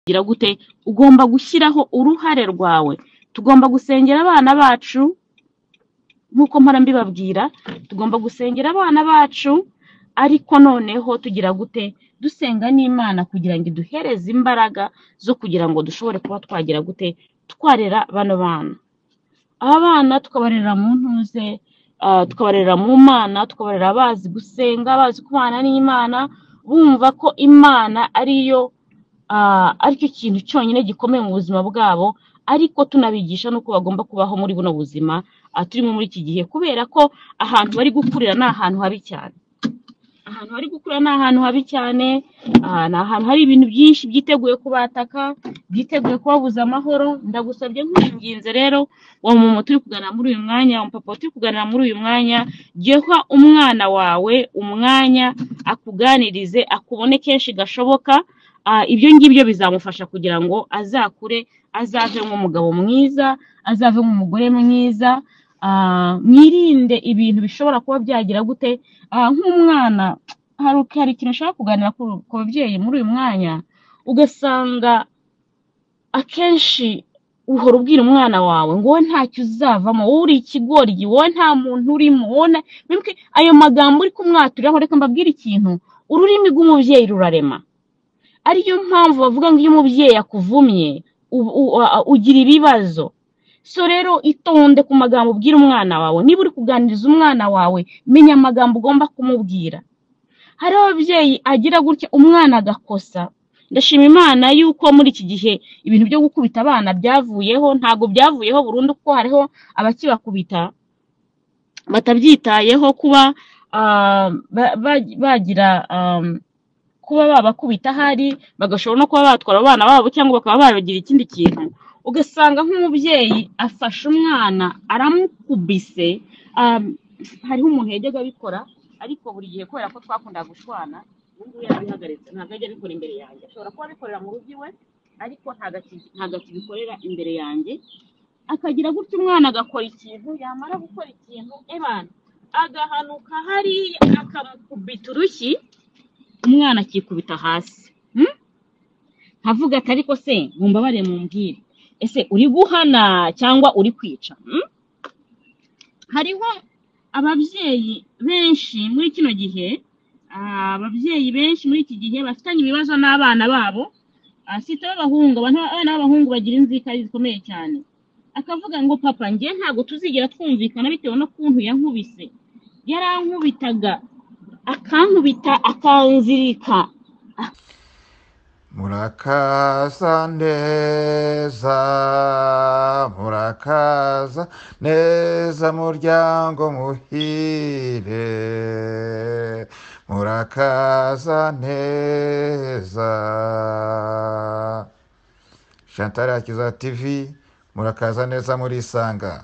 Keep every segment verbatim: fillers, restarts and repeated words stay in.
gira gute ugomba gushyiraho uruhare rwawe. Tugomba gusengera abana bacu nkuko mpora mbibabwira, tugomba gusengera abana bacu, ariko noneho tugira gute dusenga n'Imana kugira ngo iduhereze imbaraga zo kugira ngo dushobore kuba twagira gute twarera bano bana. Aba bana tukabarera mu ntuze, uh, tukabarera mu Mana, tukabarera bazi gusenga, bazi kubana n'Imana, bumva ko Imana ariyo uh, aricyo kintu cyonyine gikomeye mu buzima bwabo, ariko tunabigisha nuko bagomba kubaho muri buno buzima uh, turimo muri iki gihe, kubera ko ahantu bari gukurira ni ahantu habi cyane. Ahantu bari gukurira ni ahantu habi cyane, uh, ni ahantu hari ibintu byinshi byiteguye kubataka, byiteguye kubabuza amahoro. Ndagusabye nkwinginze rero wa mama turi kuganira muri uyu mwanya, papa turi kuganira muri uyu mwanya, giha umwana wawe umwanya akuganirize, akubone kenshi gashoboka. Uh, ibyo ngibyo bizamufasha kugira ngo azakure, azave nk'umugabo mwiza, azave nk'umugore mwiza. Uh, mwirinde ibintu bishobora kuba byagira gute uh, nk'umwana. Hari hari ikintu ushaka kuganira ku babyeyi muri uyu mwanya, ugasanga akenshi uhora ubwira umwana wawe ngo wowe ntacyo uzavamo, wowe uri ikigoryi, wowe nta muntu urimo, wowe ayo magambo uri kumwaturiraho. Reka mbabwire ikintu, ururimi rw'umubyeyi rurarema. Ariyo mpamvu bavuga ngo iyo umubyeyi akuvumye ugira ibibazo. So rero itonde ku magambo ubwira umwana wawe. Niba uri kuganiriza umwana wawe, menya amagambo ugomba kumubwira. Hari ababyeyi agira gutya umwana agakosa. Ndashima Imana yuko muri iki gihe ibintu byo gukubita abana byavuyeho, ntago byavuyeho burundu, kuko hariho abakibakubita batabyitayeho, kuba uh, bagira um, kuba babakubita hari bagashobora no kuba batwara abana babo cyangwa bakaba babagira ikindi kintu. Ugasanga nk'umubyeyi afashe umwana aramukubise. Um, hariho umuntu yajyaga abikora, ariko buri gihe kubera ko twakunda gushwana ubu yarabihagaritse, ntabwo ajya abikora imbere yanjye. Ashobora kuba abikorera mu rugo iwe, ariko ntabwo akibikorera imbere yanjye. Akagira gutya umwana agakora ikintu, yamara gukora ikintu ebana agahanuka hari akamukubita urushyi, umwana akikubita hasi. hmm? Nkavuga ati ariko se mumbabare mumbwire, ese uri guhana cyangwa uri kwica? hmm? Hariho ababyeyi benshi muri kino gihe, ababyeyi benshi muri iki gihe bafitanye ibibazo n'abana babo, sita b'abahungu. Abana b'abahungu bagira inzika zikomeye cyane. Akavuga ngo papa ngiye ntago tuzigera twumvikana bitewe no kuntu yankubise. Yarankubitaga akankubita akanzirika. Murakaza neza, murakaza neza muryango muhire, murakaza neza. Chantal Hakiza T V, murakaza neza muri Sanga.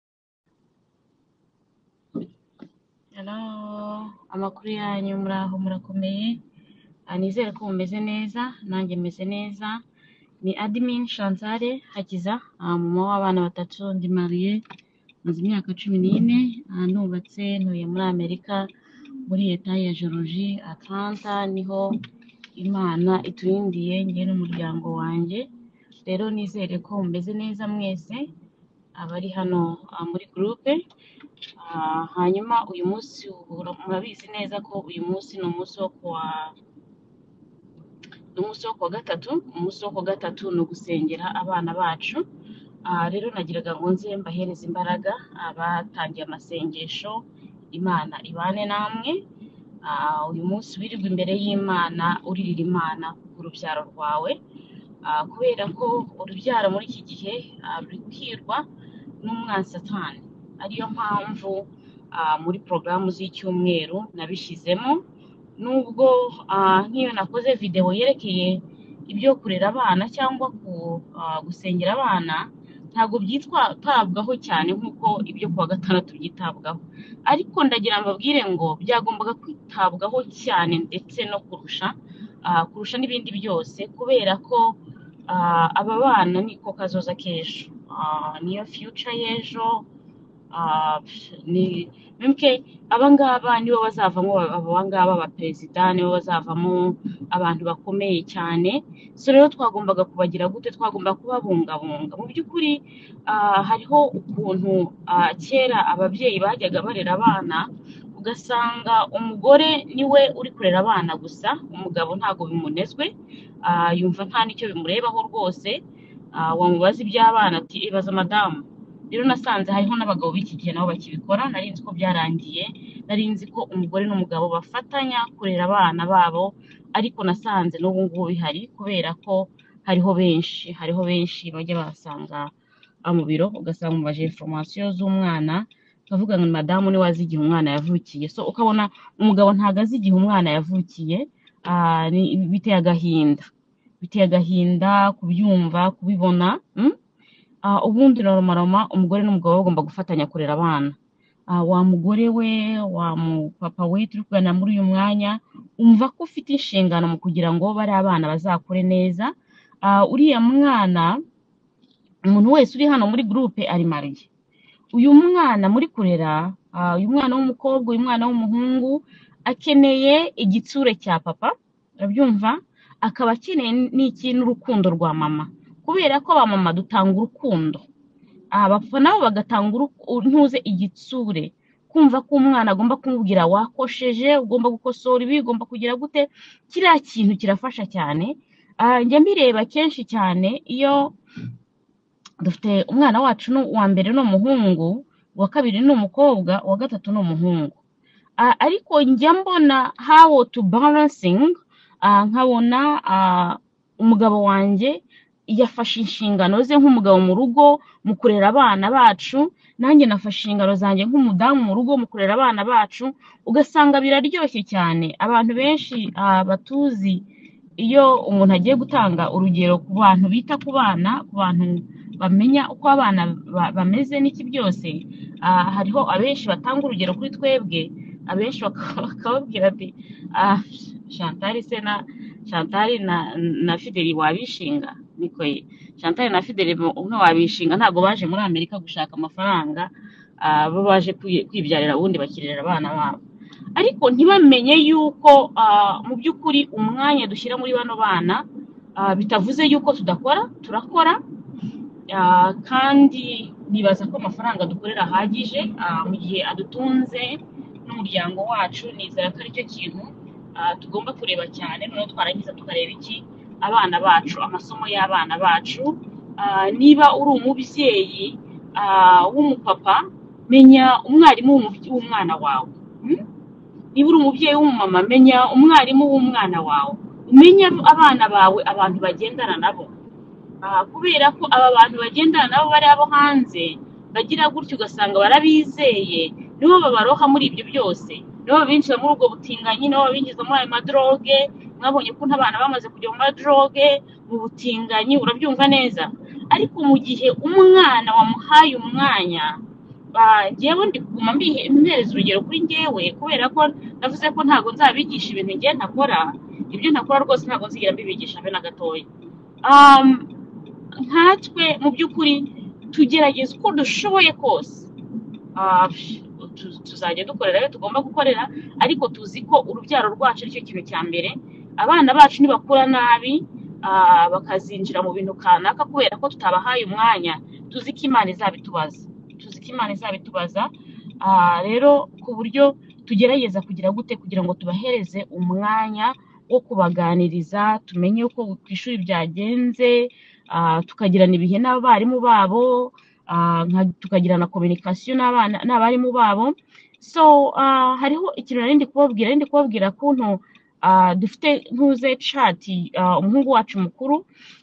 Hello, amakuru yanyu muraho murakomeye? Anizere ko mumeze neza, nanjye meze neza. Ni admin Chantal Hakiza, mama w'abana batatu, ndi mariye, maze imyaka cumi n'ine, nubatse, ntuye muri Amerika, muri leta ya Georgia, Atlanta, niho Imana iturindiye njye n'umuryango wanjye. Rero nizere ko mumeze neza mwese abari hano muri groupe. Hanyuma uyu munsi murabizi neza ko uyu munsi ni umunsi wo kwa umunsi wo kwa gatatu. Umunsi wo kwa gatatu ni ugusengera abana bacu. Rero nagiraga ngo nze mbahereza imbaraga abatangiye amasengesho. Imana ibane namwe. Uyu munsi wirirwa imbere y'Imana uririra Imana urubyaro rwawe, kubera ko urubyaro muri iki gihe ruri kwirwa n'umwanzi Satani. Ariyo mpamvu muri porogaramu z'icyumweru nabishizemo, nubwo nk'iyo nakoze video yerekeye ibyo kurera abana cyangwa gusengera abana, ntabwo byitwatabwaho cyane nk'uko ibyo kuwa gatandatu byitabwaho. Ariko ndagira mbabwire ngo byagombaga kwitabwaho cyane ndetse no kurusha kurusha n'ibindi byose, kubera ko aba bana niko kazoza k'ejo, niyo future y'ejo. Ah, ni memke abangaba nibo bazavamo abangaba abaperezida, nibo bazavamo abantu bakomeye cyane. So rero twagombaga kubagira gute, twagomba kubabungabunga. Mu by'ukuri ah, hariho ukuntu ah, kera ababyeyi bajyaga barera abana, ugasanga umugore niwe uri kurera abana gusa, umugabo ntago bimunezwe, ah, yumva nta nicyo bimurebaho rwose. Ah, wamubaza iby'abana ati ibaza madamu. Rero nasanze hariho n'abagabo b'iki gihe nabo bakibikora, nari nzi ko byarangiye, nari nzi ko umugore n'umugabo bafatanya kurera abana babo, ariko nasanze n'ubu ngubu bihari kubera ko hariho benshi hariho benshi bajya basanga ah, mu biro, ugasanga umubaje information z'umwana, ukavuga ngo madamu niwe azi igihe umwana yavukiye, so ukabona umugabo ntago azi igihe umwana yavukiye. Ah, ni- biteye agahinda biteye agahinda kubyumva kubibona. mm? Ah, ubundi normalement umugore n'umugabo bagomba gufatanya kurera abana. Ah, wa mugore we wa mupapa we turi kuganira muri uyu mwanya, umva ko ufite inshingano mu kugira ngo bari abana bazakure neza. Ah, uriya mwana, umuntu wese uri hano muri groupe ari mariye. Uyu mwana muri kurera, ah, uyu mwana w'umukobwa, uyu mwana w'umuhungu akeneye igitsure cya papa, urabyumva, akaba akeneye n'iki n'urukundo rwa mama, kubera ko abamama dutanga urukundo. Abapfa nabo bagatanga uruku- ntuze igitsure, kumva ko umwana agomba kumubwira wakosheje, ugomba gukosora ibi, ugomba kugira gute. Kiriya kintu kirafasha cyane. Ah, njya mbireba kenshi cyane iyo dufite umwana wacu ni uwa mbere ni umuhungu, uwa kabiri ni umukobwa, uwa gatatu ni umuhungu. Ah, ariko njya mbona how to balancing, ah, nkabona ah, umugabo wanjye yafashe inshingano ze nk'umugabo mu rugo mu kurera abana bacu, nanjye nafashe inshingano zanjye nk'umudamu mu rugo mu kurera abana bacu, ugasanga biraryoshye cyane. Abantu benshi ah, batuzi, iyo umuntu agiye gutanga urugero ku bantu bita ku bana, ku bantu bamenya uko abana ba- bameze n'iki byose, ah, hariho abenshi batanga urugero kuri twebwe, abenshi baka- bakababwira ati ah, Chantal se na Chantal na, na Fideli wabishinga, niko ye Chantal na Fideli umwe wabishinga, ntabwo baje muri Amerika gushaka amafaranga, ah, bo baje kwi- kwibyarira ubundi bakirera abana babo. Ariko ntibamenye yuko ah, mu by'ukuri umwanya dushyira muri bano bana, ah, bitavuze yuko tudakora, turakora. Ah, kandi nibaza ko amafaranga dukorera ahagije, ah, mu gihe adutunze n'umuryango wacu. Nizera ko aricyo kintu ah, tugomba kureba cyane, noneho twarangiza tukareba iki, abana bacu, amasomo y'abana bacu. Ah, niba uri umubyeyi ah, w'umupapa, menya umwarimu w'umu- w'umwana wawe. Hmm? Niba uri umubyeyi w'umumama, menya umwarimu w'umwana wawe, umenye abana bawe abantu bagendana nabo. Ah, kubera ko aba bantu bagendana nabo bari abo hanze bagira gutyo, ugasanga barabizeye, nibo babaroha muri ibyo byose, nibo babinjiza muri ubwo butinganyi, nibo babinjiza muri ayo madroge. Mwabonye ko n'abana bamaze kujya mu madroge, mu butinganyi, urabyumva neza. Ariko mu gihe umwana wamuhaye umwanya, ah, njyewe ndi kuguma mbihe- mpereza urugero kuri njyewe, kubera ko navuze ko ntabwo nzabigisha ibintu njye ntakora. Ibyo ntakora rwose ntabwo nzigera mbibigisha be na gatoya. Um, nkatwe mu by'ukuri tugerageza uko dushoboye kose. Ah, tu- tuzajya dukorera ayo tugomba gukorera, ariko tuzi ko urubyaro rwacu aricyo kintu cya mbere. Abana bacu nibakura nabi, ah, bakazinjira mu bintu kanaka kubera ko tutabahaye umwanya, tuzi ko Imana izabitubaza tuzi ko Imana izabitubaza. Ah, rero ku buryo tugerageza kugira gute kugira ngo tubahereze umwanya wo kubaganiriza, tumenye uko ku ishuri byagenze, ah, tukagirana ibihe n'abarimu babo, ah, nka- tukagirana communication n'abana n'abarimu babo. So ah, hariho ikintu nari ndi kubabwira, nari ndi kubabwira kuntu ah, dufite ntuze chat, ah, umuhungu wacu mukuru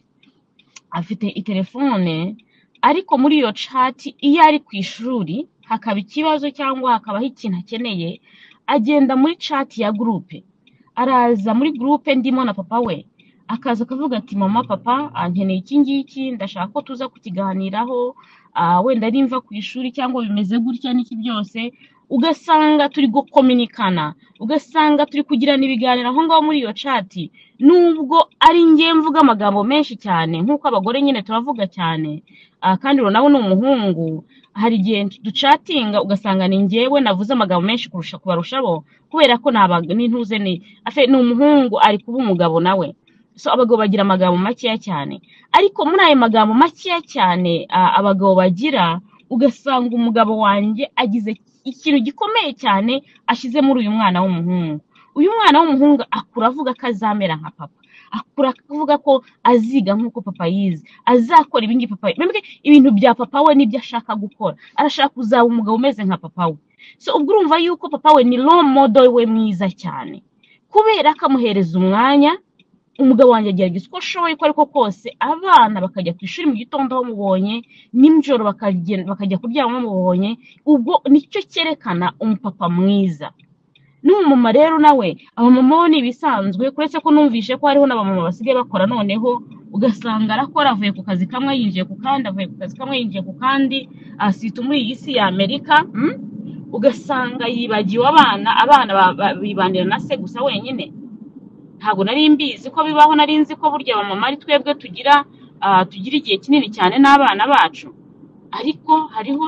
afite itelefone, ariko muri iyo chat iyo ari ku ishuri hakaba ikibazo cyangwa hakabaho ikintu akeneye, agenda muri chat ya groupe, araza muri groupe ndimo na papa we, akaza akavuga ati mama papa, ah, nkeneye iki ngiki, ndashaka ko tuza kukiganiraho, ah, wenda nimva ku ishuri cyangwa bimeze gutya n'iki byose. Ugasanga turi gukominikana, ugasanga turi kugirana ibiganiro aho ngaho muri iyo chat, nubwo ari ngiye mvuga amagambo menshi cyane nk'uko abagore nyine turavuga cyane, kandi rero nawe ni umuhungu, hari igihe ducatinga ugasanga ni ngewe navuze amagambo menshi kurusha kubarusha bo, kubera ko nabaga n'intuze ni afe ni umuhungu ari kuba umugabo nawe. So abagabo bagira amagambo makeya cyane, ariko muri ayo magambo makeya cyane abagabo bagira, ugasanga umugabo wanjye agize ikintu gikomeye cyane ashize muri uyu mwana w'umuhungu. Uyu mwana w'umuhungu akura avuga ko azamera nka papa, akura avuga ko aziga nk'uko papa yize, azakora ibingi papa, ibintu bya papa we nibyo ashaka gukora, arashaka kuzaba umugabo umeze nka papa we. So ubwo urumva yuko papa we ni role model we mwiza cyane, kubera ko amuhereza umwanya. Umugabo wanjye agerageza uko ashoboye ko ariko kose abana bakajya ku ishuri mu gitondo bamubonye, n'ijoro bakajya kuryama bamubonye. Ubwo nicyo cyerekana umupapa mwiza. N'umumama rero nawe, abamama bo ni ibisanzwe, kuretse ko numvishe ko hariho n'abamama basigaye bakora noneho, ugasanga arakora avuye ku kazi kamwe yinjiye ku kandi, avuye ku kazi kamwe yinjiye ku kandi, asita muri iyi si ya Amerika. Ugasanga yibagiwe abana, abana bibandira na se gusa wenyine. Ntabwo nari mbizi ko bibaho, nari nzi ko burya abamama ari twebwe tugira tugira igihe kinini cyane n'abana bacu. Ariko hariho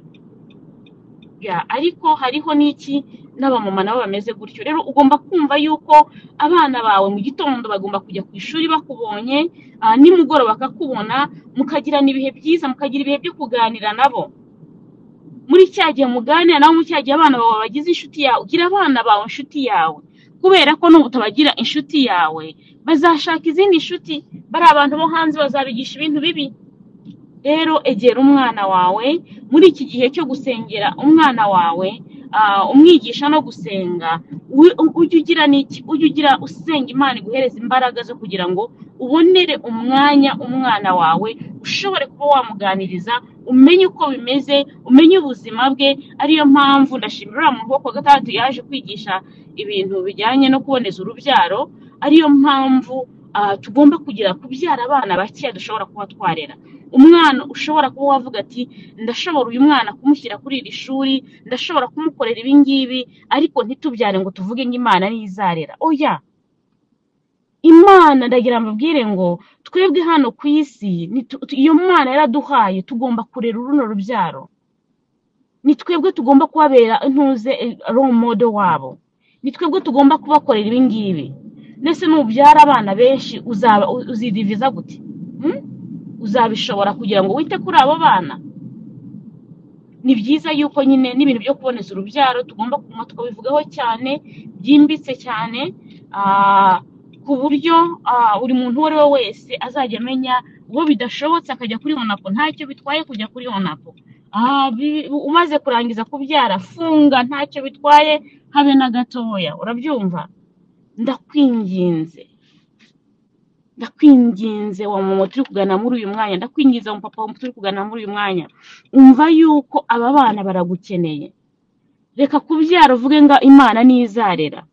ya ariko hariho n'iki n'abamama nabo bameze gutyo. Rero ugomba kumva yuko abana bawe mu gitondo bagomba kujya ku ishuri bakubonye, nimugoroba bakakubona, mukagirana ibihe byiza, mukagira ibihe byo kuganira nabo. Muri cya gihe muganira nabo, mu cya gihe abana bawe bagize inshuti yawe, ugira abana bawe inshuti yawe, kubera ko n'ubu utabagira inshuti yawe bazashaka izindi nshuti, bari abantu bo hanze bazabigisha ibintu bibi. Rero egera umwana wawe muri iki gihe cyo gusengera umwana wawe, umwigisha no gusenga. Ujye ugira n'iki, ujye ugira usenga Imana iguhereza imbaraga zo kugira ngo ubonere umwanya umwana wawe, ushobore kuba wamuganiriza, umenye uko bimeze, umenye ubuzima bwe. Ariyo mpamvu ndashimira uriya muntu wo ku wa gatandatu yaje kwigisha ibintu bijyanye no kuboneza urubyaro. Ariyo mpamvu tugomba kugira kubyara abana bakeya dushobora kuba twarera. Umwana ushobora kuba wavuga ati ndashobora uyu mwana kumushyira kuri iri shuri, ndashobora kumukorera ibi ngibi, ariko ntitubyare ngo tuvuge ngo Imana nizarera. Oya, Imana ndagira mbabwire ngo twebwe hano ku isi, iyo mwana yaraduhaye tugomba kurera uruno rubyaro. Ni twebwe tugomba kubabera intuze role model wabo, ni twebwe tugomba kubakorera ibi ngibi. Nese nubyara abana benshi uzaba uzidiviza gute? Uzabishobora kugira ngo wite kuri abo bana? Ni byiza yuko nyine n'ibintu byo kuboneza urubyaro tugomba kuma tukabivugaho cyane, byimbitse cyane, ku buryo buri muntu uwo ari we wese azajya amenya. Uwo bidashobotse akajya kuri WhatsApp, ntacyo bitwaye kujya kuri WhatsApp. Umaze kurangiza kubyara, funga, ntacyo bitwaye habe na gatoya. Urabyumva? Ndakwinginze, ndakwinginze wa mama turi kugana muri uyu mwanya, ndakwinginze wa papa turi kugana muri uyu mwanya, umva yuko aba bana baragukeneye. Reka kubyara uvuge ngo Imana nizarera.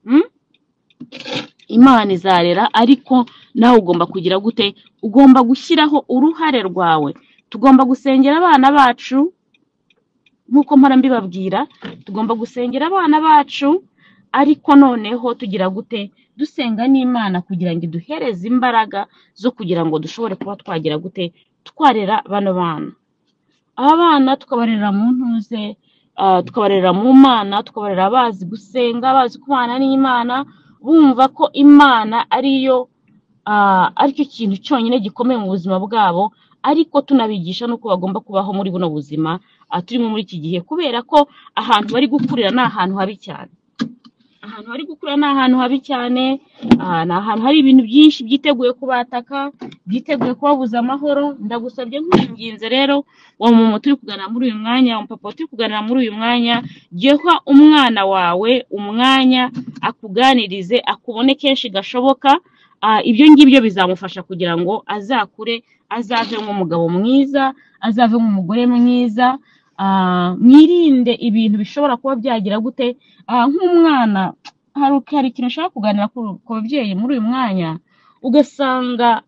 Imana izarera, ariko nawe ugomba kugira gute? Ugomba gushyiraho uruhare rwawe. Tugomba gusengera abana bacu nk'uko mpora mbibabwira, tugomba gusengera abana bacu, ariko noneho tugira gute? Dusenga n'Imana kugira ngo iduhereze imbaraga zo kugira ngo dushobore kuba twagira gute? Twarera bano bana. Aba bana tukabarera mu ntuze, tukabarera mu Mana, tukabarera bazi gusenga, bazi kubana n'Imana, bumva ko Imana ariyo aricyo kintu cyonyine gikomeye mu buzima bwabo, ariko tunabigisha nuko bagomba kubaho muri buno buzima turimo muri iki gihe, kubera ko ahantu bari gukurira ni ahantu habi cyane. Ahantu bari gukurira ni ahantu habi cyane, ni ahantu hari ibintu byinshi byiteguye kubataka, byiteguye kubabuza amahoro. Ndagusabye nkwinginze rero wa mama turi kuganira muri uyu mwanya, wa papa turi kuganira muri uyu mwanya, giha umwana wawe umwanya akuganirize, akubone kenshi gashoboka. Ibyo ngibyo bizamufasha kugira ngo azakure, azave nk'umugabo mwiza, azave nk'umugore mwiza. Mwirinde ibintu bishobora kuba byagira gute? Nk'umwana hari ikintu ushaka kuganira ku babyeyi muri uyu mwanya, ugasanga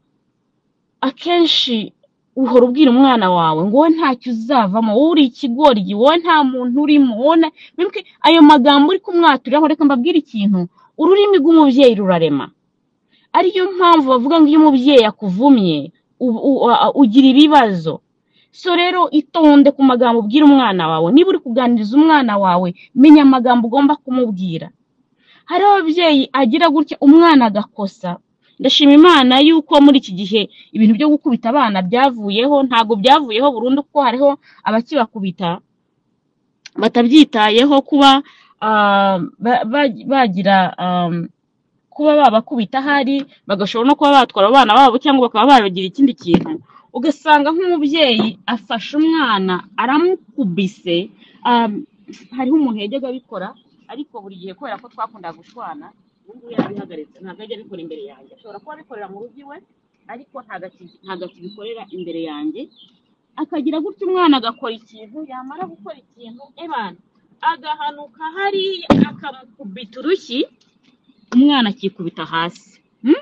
akenshi uhora ubwira umwana wawe ngo wowe ntacyo uzavamo, wowe uri ikigoryi, wowe nta muntu urimo, wowe ayo magambo uri kumwaturiraho. Reka mbabwire ikintu, ururimi rw'umubyeyi rurarema. ariyo mpamvu bavuga ngo iyo umubyeyi akuvumye ugira ibibazo. So rero itonde ku magambo ubwira umwana wawe. Niba uri kuganiriza umwana wawe, menya amagambo ugomba kumubwira. Hari ababyeyi agira gutya umwana agakosa. Ndashima Imana yuko muri iki gihe ibintu byo gukubita abana byavuyeho, ntago byavuyeho burundu kuko hariho abakibakubita batabyitayeho kuba uh, bagira um, kuba babakubita hari bagashobora no kuba batwara abana babo cyangwa bakaba babagira ikindi kintu. Ugasanga nk'umubyeyi afashe umwana aramukubise. um, hariho umuntu yajyaga abikora ariko buri gihe kubera ko twakunda gushwana ubu yarabihagaritse, ntabwo ajya abikora imbere yanjye. Ashobora kuba abikorera mu rugo iwe ariko ntabwo akibikorera imbere yanjye. Akagira gutya umwana agakora ikintu, yamara gukora ikintu ebana agahanuka hariya akamukubita urushyi, umwana akikubita hasi.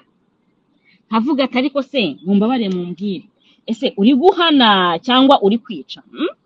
Nkavuga ati ariko se mumbabare mumbwire, ese uri guhana cyangwa uri kwica?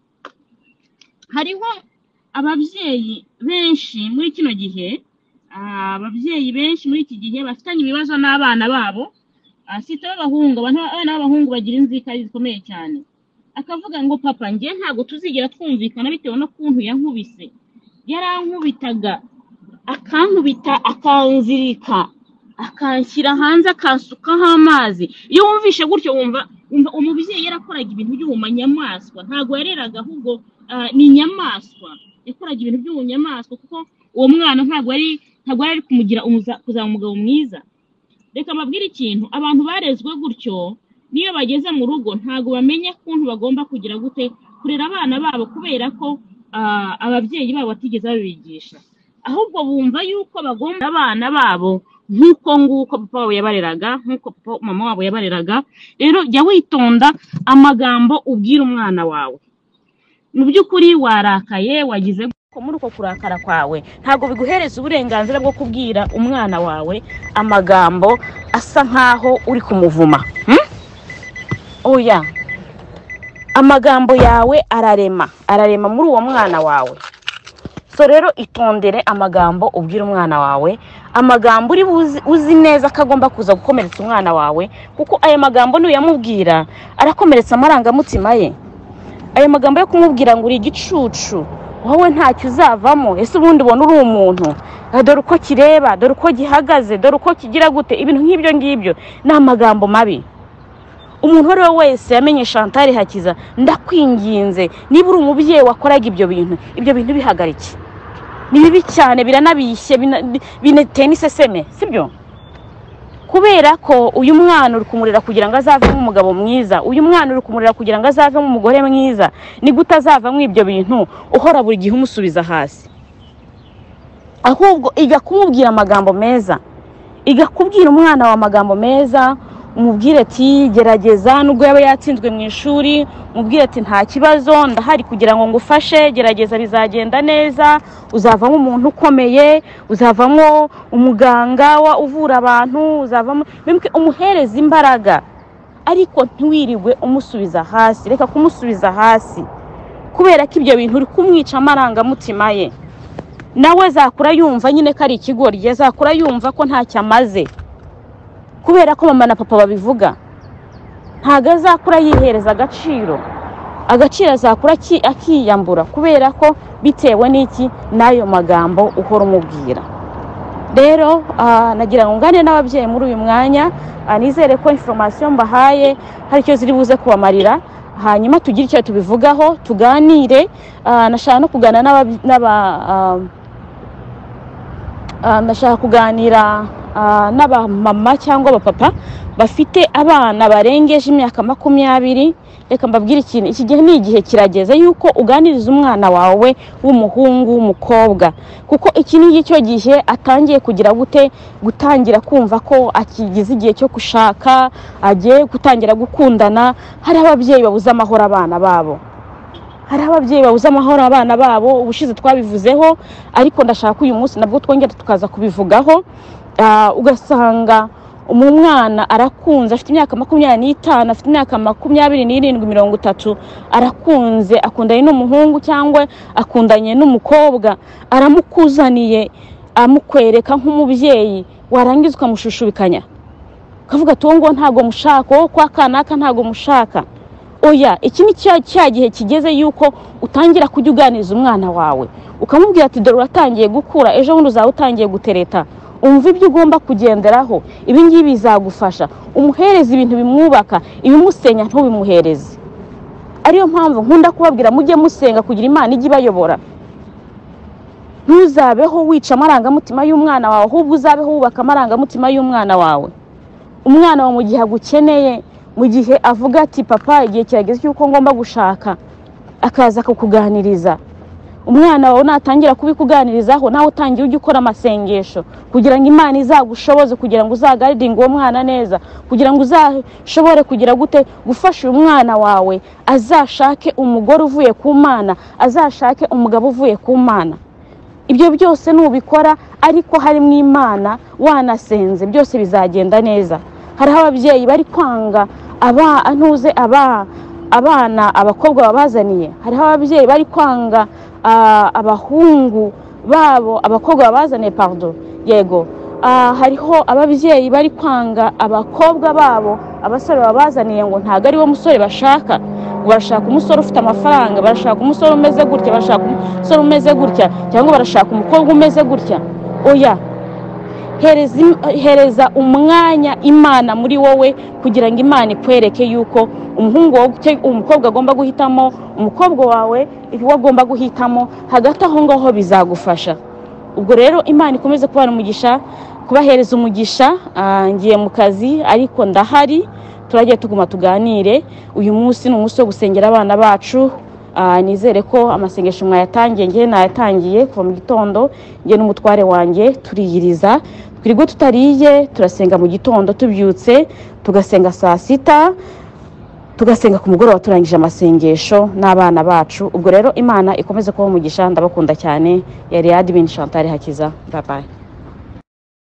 Hariho ababyeyi benshi muri kino gihe, ababyeyi benshi muri iki gihe bafitanye ibibazo n'abana babo, sita b'abahungu. Abana b'abahungu bagira inzika zikomeye cyane. Akavuga ngo papa ngiye ntago tuzigera twumvikana bitewe no kuntu yankubise. Yarankubitaga akankubita akanzirika akanshyira hanze akansukaho amazi. Iyo wumvishe gutyo wumva umubyeyi yarakoraga ibintu by'ubumanyamaswa. Ntago yareraga ahubwo ni inyamaswa, yakoraga ibintu by'ubunyamaswa kuko uwo mwana ntago ari ntago ari kumugira kuzaba umugabo mwiza. Reka mbabwire ikintu, abantu barezwe gutyo niyo bageze mu rugo ntago bamenye kuntu bagomba kugira gute kurera abana babo, kubera ko ababyeyi babo batigeze babigisha. Ahubwo bumva yuko bagomba abana babo nkuko nguko papa wabo yabareraga, nkuko mama wabo yabareraga. Rero jya witonda amagambo ubwira umwana wawe. Mu by'ukuri warakaye, wagize ko muri uko kurakara kwawe ntago biguhereza uburenganzira bwo kubwira umwana wawe amagambo asa nkaho uri kumuvuma. hmm? Oya, amagambo yawe ararema ararema muri uwo mwana wawe. So rero itondere amagambo ubwira umwana wawe, amagambo uri uzi neza ko agomba kuza gukomeretsa umwana wawe, kuko aya magambo nuyamubwira arakomeretsa amarangamutima ye. Aya magambo yo kumubwira ngo uri igicucu, wowe ntacyo uzavamo, ese ubundi ubona uri umuntu, dore uko kireba, dore uko gihagaze, dore uko kigira gute, ibintu nk'ibyo ngibyo ni amagambo mabi. Umuntu wari wese yamenye Chantal Hakiza, ndakwinginze niba uri umubyeyi wakoraga ibyo bintu, ibyo bintu bihagarike. Ni bibi cyane, biranabishye, bineteye n'iseseme, sibyo? Kubera ko uyu mwana uri kumurera kugira ngo azavemo umugabo mwiza, uyu mwana uri kumurera kugira ngo azavemo umugore mwiza, ni gute azavamo ibyo bintu uhora buri gihe umusubiza hasi? Ahubwo iga kumubwira amagambo meza, iga kubwira umwana wa amagambo meza. Umubwire ati gerageza, nubwo yaba yatsinzwe mu ishuri umubwire ati nta kibazo, ndahari kugira ngo ngufashe, gerageza bizagenda neza, uzavamo umuntu ukomeye, uzavamo umuganga wa uvura abantu, uzavamo umuhereza imbaraga. Ariko ntiwirirwe umusubiza hasi, reka kumusubiza hasi, kubera ko ibyo bintu uri kumwica amarangamutima ye. Nawe zakura yumva nyine ko ari ikigoryi, zakura yumva ko ntacyo amaze, kubera ko mama na papa babivuga. Ntago azakura yihereza agaciro, agaciro azakura akiyambura, kubera ko bitewe n'iki n'ayo magambo uhora umubwira. Rero nagira ngo ngane n'ababyeyi muri uyu mwanya, nizere ko information mbahaye hari icyo ziri buze kubamarira, hanyuma tugire icyo tubivugaho, tuganire. Nashaka no kugana n'aba nashaka kuganira n'aba mama cyangwa abapapa bafite abana barengeje imyaka makumyabiri. Reka mbabwire ikintu, iki gihe ni igihe kirageze yuko uganiriza umwana wawe w'umuhungu w'umukobwa, kuko iki ni cyo gihe atangiye kugira gute gutangira kumva ko akigize igihe cyo gushaka, agiye gutangira gukundana. Hari ababyeyi babuza amahoro abana babo, hari ababyeyi babuza amahoro abana babo, ubushize twabivuzeho, ariko ndashaka uyu munsi nabwo twongera tukaza kubivugaho. Ugasanga umwana arakunze, afite imyaka makumyabiri n'itanu, afite imyaka makumyabiri n'irindwi, mirongo itatu, arakunze, akundanye n'umuhungu cyangwa akundanye n'umukobwa, aramukuzaniye amukwereka nk'umubyeyi, warangiza ukamushushubikanya. ukavuga ati ngo ntago mushaka wo kwa kanaka ntago mushaka. Oya, iki ni cya gihe kigeze yuko utangira kujya uganiriza umwana wawe ukamubwira ati dore uratangiye gukura, ejo bundi uzaba utangiye gutereta, umva ibyo ugomba kugenderaho, ibi ngibi bizagufasha. Umuhereza ibintu bimwubaka, ibimusenya ntubimuhereze. Ariyo mpamvu nkunda kubabwira mujye musenga kugira Imana ijye ibayobora. Ntuzabeho wica amarangamutima y'umwana wawe, ahubwo uzabeho wubaka amarangamutima y'umwana wawe. Umwana wawe mu gihe agukeneye, mu gihe avuga ati papa igihe kirageze cyuko ngomba gushaka, akaza kukuganiriza. Umwana wawe natangira kubikuganirizaho, nawe utangiye ujye ukora amasengesho kugira ngo Imana izagushoboze, kugira ngo uzagaridinge uwo mwana neza, kugira ngo uzashobore kugira gute gufasha umwana wawe azashake umugore uvuye ku Mana, azashake umugabo uvuye ku Mana. Ibyo byose nubikora ariko harimo Imana wanasenze, byose bizagenda neza. Hariho ababyeyi bari kwanga aba antuze aba abana abakobwa babazaniye, hariho ababyeyi bari kwanga Uh, abahungu babo abakobwa babazaniye pardon yego uh, hariho ababyeyi bari kwanga abakobwa babo abasore babazaniye ngo ntago ari wo musore bashaka, barashaka umusore ufite amafaranga, barashaka umusore umeze gutya, barashaka umusore umeze gutya, cyangwa barashaka umukobwa umeze gutya. Oya, hereza hereza umwanya Imana muri wowe kugira ngo Imana ikwereke yuko umuhungu wowe umukobwa agomba guhitamo, umukobwa wawe iwo agomba guhitamo, hagati aho ngaho bizagufasha. Ubwo rero Imana ikomeze kubana umugisha, kubahereza umugisha. Ngiye mu kazi ariko ndahari, turagiye tuguma tuganire. Uyu munsi ni umunsi wo gusengera abana bacu. Nizere ko amasengesho mwayatangiye, ngiye nayatangiye kuva mu gitondo, ngiye n'umutware wanjye turiyiriza, twirigo tutariye, turasenga mu gitondo tubyutse, tugasenga saa sita, tugasenga ku mugoroba turangije amasengesho n'abana bacu. Ubwo rero Imana ikomeze kuba umugisha, ndabakunda cyane. Yari admin Chantal Hakiza. Bye bye.